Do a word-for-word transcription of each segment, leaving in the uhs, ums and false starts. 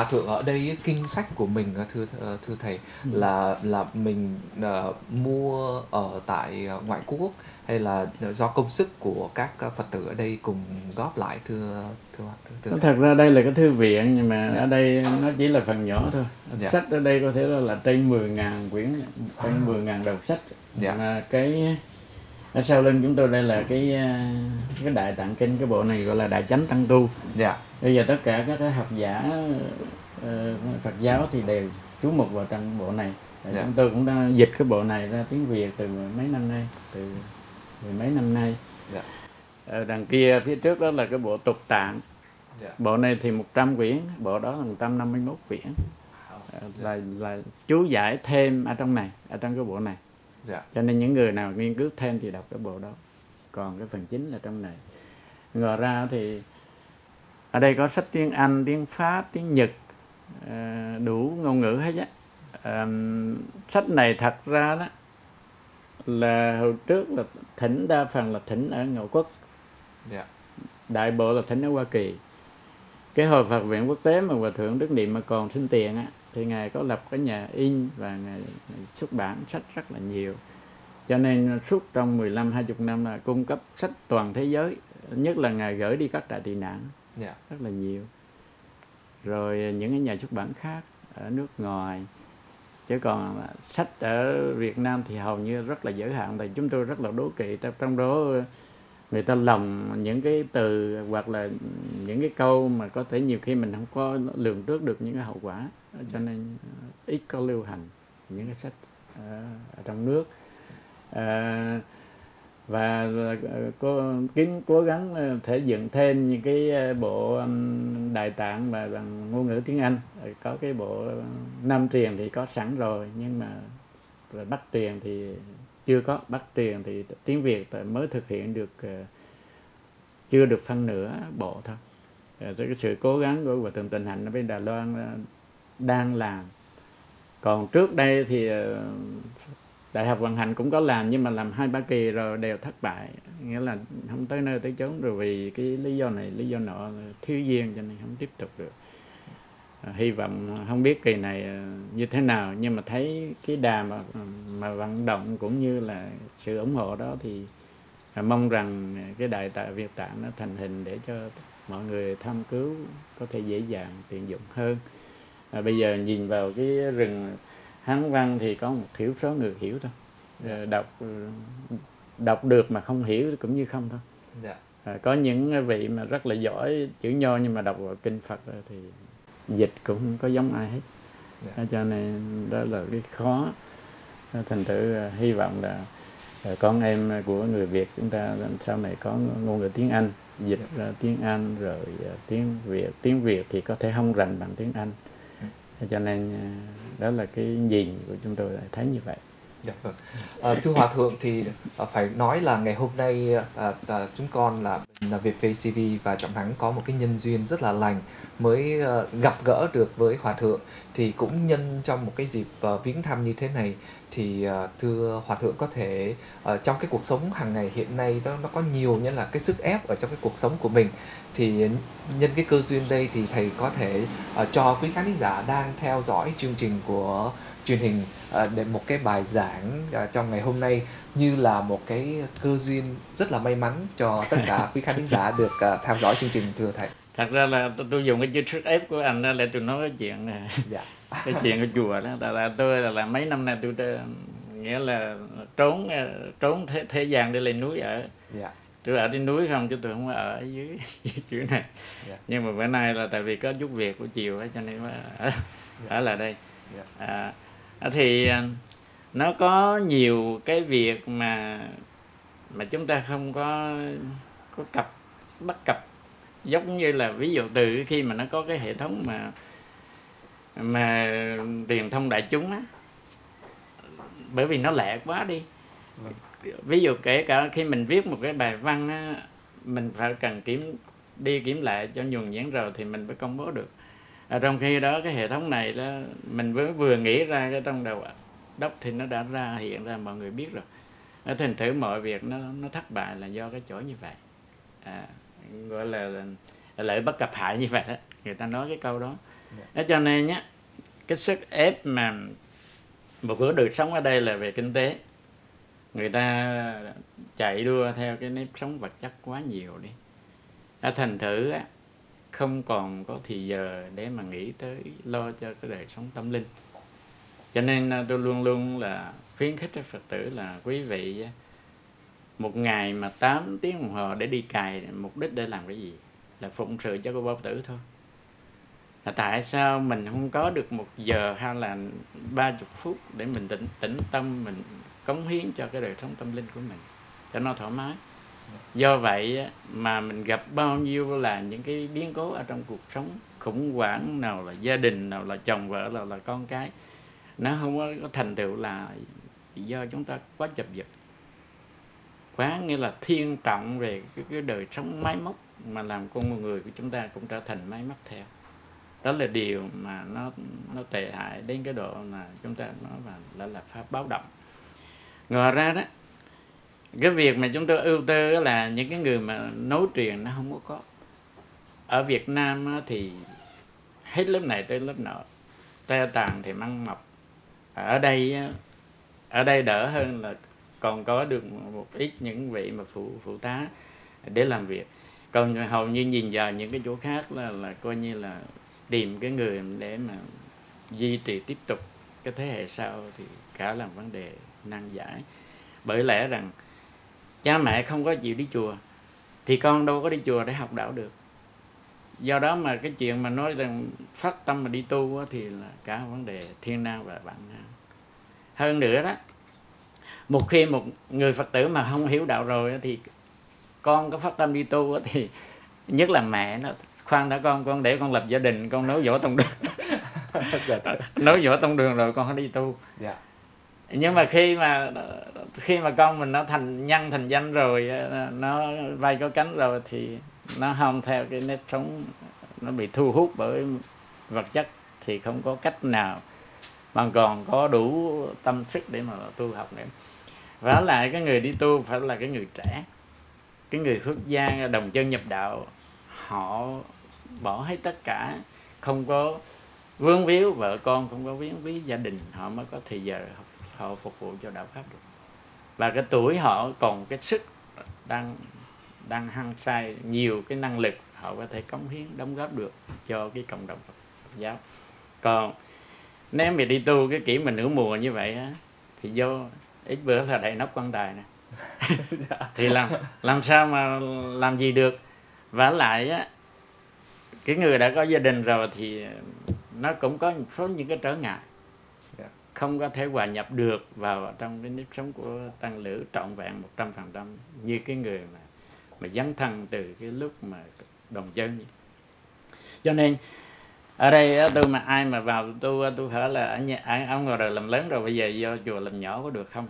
hòa thượng ở đây kinh sách của mình thưa thưa thầy ừ. là là mình uh, mua ở tại ngoại quốc hay là do công sức của các Phật tử ở đây cùng góp lại thưa thưa, thưa, thưa Thật ra đây là cái thư viện nhưng mà dạ. ở đây nó chỉ là phần nhỏ thôi. Dạ. Sách ở đây có thể là, là trên mười nghìn quyển, trên mười nghìn đầu sách. Dạ. Mà cái ở sau lưng chúng tôi đây là cái cái Đại Tạng Kinh, cái bộ này gọi là Đại Chánh Tăng Tu. Dạ. Bây giờ tất cả các cái học giả uh, Phật giáo thì đều chú mục vào trong bộ này. Dạ. Chúng tôi cũng đã dịch cái bộ này ra tiếng Việt từ mấy năm nay, từ mười mấy năm nay. Dạ. Ở đằng kia phía trước đó là cái bộ Tục Tạng. Dạ. Bộ này thì một trăm quyển, bộ đó là một trăm năm mươi mốt quyển. Dạ. Là, là chú giải thêm ở trong này, ở trong cái bộ này. Dạ. Cho nên những người nào nghiên cứu thêm thì đọc cái bộ đó. Còn cái phần chính là trong này. Ngoài ra thì ở đây có sách tiếng Anh, tiếng Pháp, tiếng Nhật, đủ ngôn ngữ hết á. À, sách này thật ra đó là hồi trước là thỉnh đa phần là thỉnh ở ngoại quốc. Yeah. Đại bộ là thỉnh ở Hoa Kỳ. Cái hồi Phật viện quốc tế mà Hòa Thượng Đức Niệm mà còn sinh tiền á, thì Ngài có lập cái nhà in và Ngài xuất bản sách rất là nhiều. Cho nên suốt trong mười lăm hai mươi năm là cung cấp sách toàn thế giới. Nhất là Ngài gửi đi các trại tị nạn. Yeah. Rất là nhiều. Rồi những cái nhà xuất bản khác ở nước ngoài. Chứ còn sách ở Việt Nam thì hầu như rất là giới hạn. Thì chúng tôi rất là đố kỵ. Trong đó người ta lồng những cái từ hoặc là những cái câu mà có thể nhiều khi mình không có lường trước được những cái hậu quả. Cho nên ít có lưu hành những cái sách ở, ở trong nước. À, và có kín cố gắng thể dựng thêm những cái bộ Đại Tạng mà bằng ngôn ngữ tiếng Anh. Có cái bộ Nam truyền thì có sẵn rồi, nhưng mà Bắc truyền thì chưa có. Bắc truyền thì tiếng Việt mới thực hiện được, chưa được phân nửa bộ thôi. Cái sự cố gắng của Hòa Thượng Tịnh Hạnh ở bên Đài Loan đang làm. Còn trước đây thì Đại học Vận Hạnh cũng có làm, nhưng mà làm hai ba kỳ rồi đều thất bại, nghĩa là không tới nơi tới chốn, rồi vì cái lý do này lý do nọ thiếu duyên cho nên không tiếp tục được. À, hy vọng không biết kỳ này như thế nào, nhưng mà thấy cái đà mà mà vận động cũng như là sự ủng hộ đó thì à, mong rằng cái Đại Tạng Việt Tạng nó thành hình để cho mọi người tham cứu có thể dễ dàng tiện dụng hơn. À, bây giờ nhìn vào cái rừng Hán văn thì có một thiểu số người hiểu thôi. Yeah. Đọc đọc được mà không hiểu cũng như không thôi. Yeah. À, có những vị mà rất là giỏi chữ Nho nhưng mà đọc vào kinh Phật thì dịch cũng không có giống ai hết. Yeah. À, cho nên đó là cái khó. Thành thử hy vọng là con em của người Việt chúng ta sau này có ngôn ngữ tiếng Anh, dịch yeah. ra tiếng Anh rồi tiếng Việt. Tiếng Việt thì có thể không rành bằng tiếng Anh. Yeah. Cho nên đó là cái nhìn của chúng tôi thấy như vậy. Dạ vâng. À, thưa Hòa Thượng thì à, phải nói là ngày hôm nay à, à, chúng con là, là Vietface ti vi và Trọng Thắng có một cái nhân duyên rất là lành mới à, gặp gỡ được với Hòa Thượng. Thì cũng nhân trong một cái dịp à, viếng thăm như thế này thì à, thưa Hòa Thượng có thể à, trong cái cuộc sống hàng ngày hiện nay đó nó có nhiều như là cái sức ép ở trong cái cuộc sống của mình, thì nhân cái cơ duyên đây thì thầy có thể uh, cho quý khán giả đang theo dõi chương trình của truyền hình uh, để một cái bài giảng uh, trong ngày hôm nay như là một cái cơ duyên rất là may mắn cho tất cả quý khán giả được uh, theo dõi chương trình thưa thầy. Thật ra là tôi dùng cái chữ sức ép của anh đó để tôi nói cái chuyện này. Dạ. Cái chuyện của chùa đó, là, là tôi là, là mấy năm nay tôi nghĩa là trốn trốn thế, thế gian để lên núi ở. Dạ. Tôi ở trên núi không chứ tôi không ở dưới dưới này. Yeah. Nhưng mà bữa nay là tại vì có chút việc của chiều ấy, cho nên ở, yeah. ở lại đây. Yeah. À, thì nó có nhiều cái việc mà mà chúng ta không có có cập bắt cập, giống như là ví dụ từ khi mà nó có cái hệ thống mà mà truyền thông đại chúng á, bởi vì nó lẹ quá đi. Yeah. Ví dụ kể cả khi mình viết một cái bài văn á, mình phải cần kiểm đi kiểm lại cho nhuần nhuyễn rồi thì mình mới công bố được. Ở trong khi đó cái hệ thống này đó mình vừa vừa nghĩ ra cái trong đầu đốc thì nó đã ra hiện ra, mọi người biết rồi. Ở thành thử mọi việc nó nó thất bại là do cái chỗ như vậy. À, gọi là, là lợi bất cập hại như vậy đó, người ta nói cái câu đó. Đó cho nên nhá, cái sức ép mà một cái đời sống ở đây là về kinh tế, người ta chạy đua theo cái nếp sống vật chất quá nhiều đi, đã thành thử á, không còn có thì giờ để mà nghĩ tới lo cho cái đời sống tâm linh. Cho nên tôi luôn luôn là khuyến khích các Phật tử là quý vị một ngày mà tám tiếng đồng hồ để đi cày, mục đích để làm cái gì? Là phụng sự cho cô Bao Tử thôi. Là tại sao mình không có được một giờ hay là ba chục phút để mình tĩnh tĩnh tâm, mình cống hiến cho cái đời sống tâm linh của mình cho nó thoải mái. Do vậy mà mình gặp bao nhiêu là những cái biến cố ở trong cuộc sống, khủng hoảng, nào là gia đình, nào là chồng vợ, nào là con cái, nó không có, có thành tựu là do chúng ta quá chập giật, quá nghĩa là thiên trọng về cái, cái đời sống máy móc, mà làm con người của chúng ta cũng trở thành máy móc theo. Đó là điều mà nó nó tệ hại đến cái độ mà chúng ta nói là là, là pháp báo động. Ngoài ra đó, cái việc mà chúng tôi ưu tư là những cái người mà nối truyền nó không có có. Ở Việt Nam thì hết lớp này tới lớp nọ, te tàn thì măng mọc. Ở đây ở đây đỡ hơn là còn có được một ít những vị mà phụ phụ tá để làm việc. Còn hầu như nhìn vào những cái chỗ khác là là coi như là tìm cái người để mà duy trì tiếp tục cái thế hệ sau thì cả là vấn đề nan giải. Bởi lẽ rằng cha mẹ không có chịu đi chùa thì con đâu có đi chùa để học đạo được. Do đó mà cái chuyện mà nói rằng phát tâm mà đi tu thì là cả vấn đề thiên nan và vạn nan. Hơn nữa đó, một khi một người Phật tử mà không hiểu đạo rồi thì con có phát tâm đi tu thì nhất là mẹ nó khoan đã con con để con lập gia đình, con nối dõi tông đường nối dõi tông đường rồi con hãy đi tu. Yeah. Nhưng mà khi mà khi mà con mình nó thành nhân thành danh rồi, nó vai có cánh rồi thì nó không theo cái nếp sống, nó bị thu hút bởi vật chất thì không có cách nào mà còn có đủ tâm sức để mà tu học nữa. Và lại cái người đi tu phải là cái người trẻ, cái người xuất gia đồng chân nhập đạo, họ bỏ hết tất cả, không có vướng víu vợ con, không có vướng víu gia đình, họ mới có thời giờ họ phục vụ cho đạo pháp được. Và cái tuổi họ còn cái sức đang đang hăng say, nhiều cái năng lực, họ có thể cống hiến đóng góp được cho cái cộng đồng Phật, Phật giáo. Còn nếu mà đi tu cái kiểu mình nửa mùa như vậy á, thì do ít bữa là đậy nắp quan tài nè thì làm làm sao mà làm gì được. Và lại á, cái người đã có gia đình rồi thì nó cũng có một số những cái trở ngại, không có thể hòa nhập được vào trong cái nếp sống của tăng lữ trọn vẹn một trăm phần trăm như cái người mà mà dấn thân từ cái lúc mà đồng chân. Cho nên ở đây tôi mà ai mà vào tu tôi hỏi là ở nhà ông ngồi rồi làm lớn rồi, bây giờ vô chùa làm nhỏ có được không?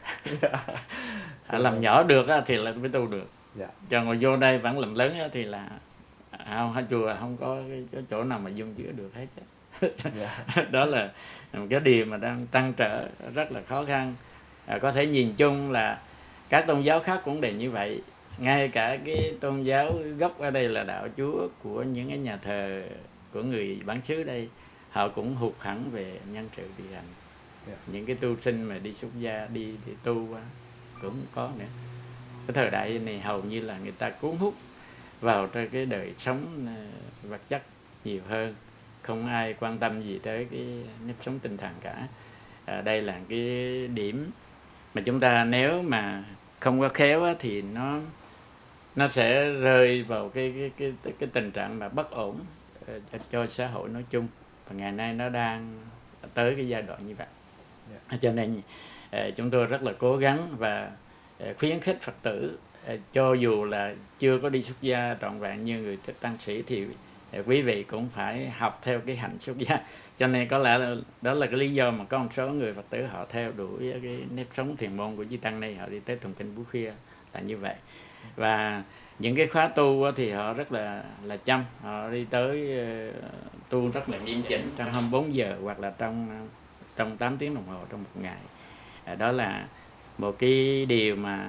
Làm nhỏ được thì là mới tu được. Còn ngồi vô đây vẫn làm lớn thì là không, hai chùa không có cái chỗ nào mà dung chữa được hết. Đó là một cái điều mà đang trăn trở rất là khó khăn. À, có thể nhìn chung là các tôn giáo khác cũng đều như vậy. Ngay cả cái tôn giáo gốc ở đây là đạo Chúa của những cái nhà thờ của người bản xứ đây, họ cũng hụt hẳn về nhân sự đi hành. Yeah. Những cái tu sinh mà đi xuất gia đi thì tu cũng không có nữa. Cái thời đại này hầu như là người ta cuốn hút vào trong cái đời sống vật chất nhiều hơn, không ai quan tâm gì tới cái nếp sống tinh thần cả. À, đây là cái điểm mà chúng ta nếu mà không có khéo thì nó nó sẽ rơi vào cái cái cái cái, cái tình trạng mà bất ổn cho, cho xã hội nói chung. Và ngày nay nó đang tới cái giai đoạn như vậy. Yeah. Cho nên chúng tôi rất là cố gắng và khuyến khích Phật tử, cho dù là chưa có đi xuất gia trọn vẹn như người tăng sĩ thì quý vị cũng phải học theo cái hạnh xuất gia. Cho nên có lẽ là đó là cái lý do mà có một số người Phật tử họ theo đuổi cái nếp sống thiền môn của Chư Tăng này, họ đi tới tụng kinh buổi khuya là như vậy. Và những cái khóa tu thì họ rất là là chăm, họ đi tới uh, tu rất là nghiêm chỉnh trong hai mươi bốn giờ hoặc là trong trong tám tiếng đồng hồ trong một ngày. À, đó là một cái điều mà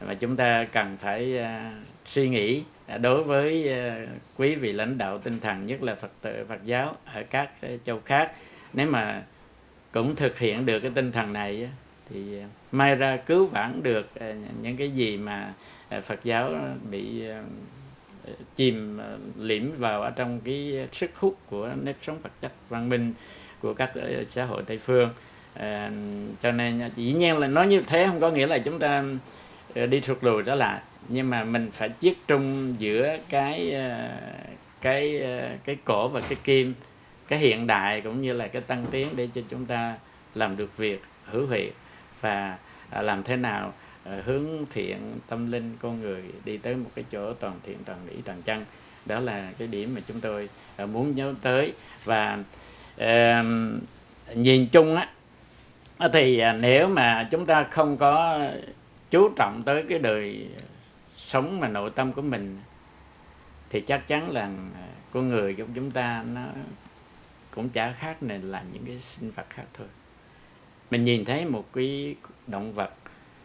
mà chúng ta cần phải uh, suy nghĩ đối với uh, quý vị lãnh đạo tinh thần, nhất là Phật tử Phật giáo ở các uh, châu khác, nếu mà cũng thực hiện được cái tinh thần này thì uh, may ra cứu vãn được uh, những cái gì mà uh, Phật giáo bị uh, chìm uh, liễm vào ở trong cái sức hút của nếp sống vật chất văn minh của các uh, xã hội Tây phương. Uh, cho nên dĩ nhiên là nói như thế không có nghĩa là chúng ta uh, đi sụt lùi trở lại, nhưng mà mình phải chiết trung giữa cái uh, cái uh, cái cổ và cái kim, cái hiện đại cũng như là cái tăng tiến, để cho chúng ta làm được việc hữu hiệu và uh, làm thế nào uh, hướng thiện tâm linh con người đi tới một cái chỗ toàn thiện toàn mỹ toàn chân. Đó là cái điểm mà chúng tôi uh, muốn nhớ tới. Và uh, nhìn chung á thì nếu mà chúng ta không có chú trọng tới cái đời sống mà nội tâm của mình thì chắc chắn là con người của chúng ta nó cũng chả khác nên là những cái sinh vật khác thôi. Mình nhìn thấy một cái động vật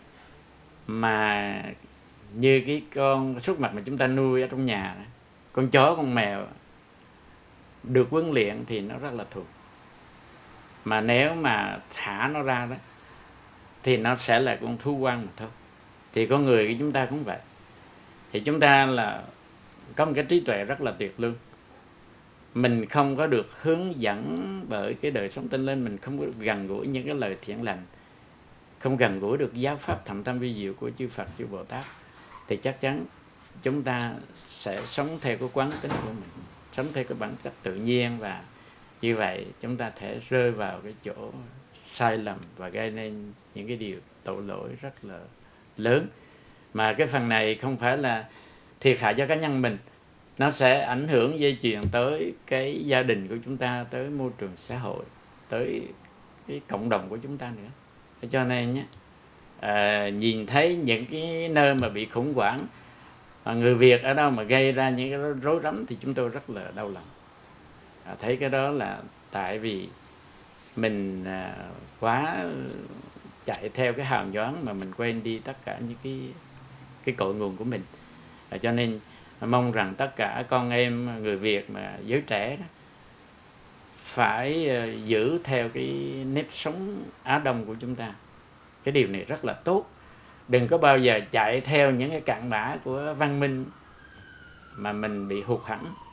mà như cái con súc vật mà chúng ta nuôi ở trong nhà đó, con chó, con mèo được huấn luyện thì nó rất là thuần. Mà nếu mà thả nó ra đó thì nó sẽ là con thú quan mà thôi. Thì con người của chúng ta cũng vậy. Thì chúng ta là có một cái trí tuệ rất là tuyệt lương. Mình không có được hướng dẫn bởi cái đời sống tinh linh, mình không có được gần gũi những cái lời thiện lành, không gần gũi được giáo pháp thậm tâm vi diệu của chư Phật, chư Bồ Tát, thì chắc chắn chúng ta sẽ sống theo cái quán tính của mình, sống theo cái bản chất tự nhiên, và như vậy chúng ta thể rơi vào cái chỗ sai lầm và gây nên những cái điều tội lỗi rất là lớn. Mà cái phần này không phải là thiệt hại cho cá nhân mình, nó sẽ ảnh hưởng dây chuyền tới cái gia đình của chúng ta, tới môi trường xã hội, tới cái cộng đồng của chúng ta nữa. Cho nên nhé, à, nhìn thấy những cái nơi mà bị khủng hoảng, à, người Việt ở đâu mà gây ra những cái rối rắm thì chúng tôi rất là đau lòng. À, thấy cái đó là tại vì mình à, quá chạy theo cái hào nhoáng mà mình quên đi tất cả những cái cái cội nguồn của mình. À, cho nên mong rằng tất cả con em người Việt mà giới trẻ đó, phải uh, giữ theo cái nếp sống Á Đông của chúng ta. Cái điều này rất là tốt. Đừng có bao giờ chạy theo những cái cặn bã của văn minh mà mình bị hụt hẫng.